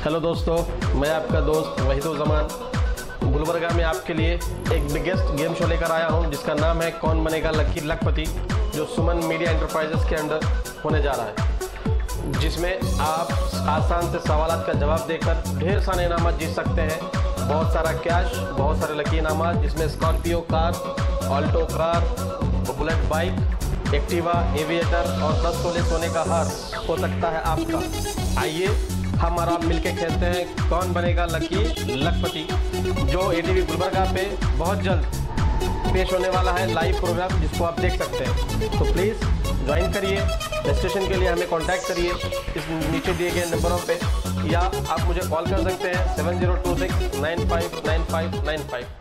Hello दोस्तों, मैं आपका दोस्त वहीदुज़्ज़मान गुलबर्गा में आपके लिए एक बिगेस्ट गेम शो लेकर आया हूं, जिसका नाम है कौन बनेगा लकी लखपति, जो सुमन मीडिया एंटरप्राइजेस के अंडर होने जा रहा है, जिसमें आप आसान से सवालात का जवाब देकर ढेर सारे इनामात जीत सकते हैं। बहुत सारा कैश, बहुत सारे लकी इनामात, जिसमें Scorpio car, Alto car, Bullet bike, Activa, Aviator और 10 तोले सोने का हार हो सकता है आपका। आइए हम और आप मिलके खेलते हैं कौन बनेगा लकी लखपति, जो ATV गुलबर्गा पे बहुत जल्द पेश होने वाला है लाइव प्रोग्राम, जिसको आप देख सकते हैं। तो प्लीज़ ज्वाइन करिए। रजिस्ट्रेशन के लिए हमें कांटेक्ट करिए इस नीचे दिए गए नंबरों पे, या आप मुझे कॉल कर सकते हैं 7026959595।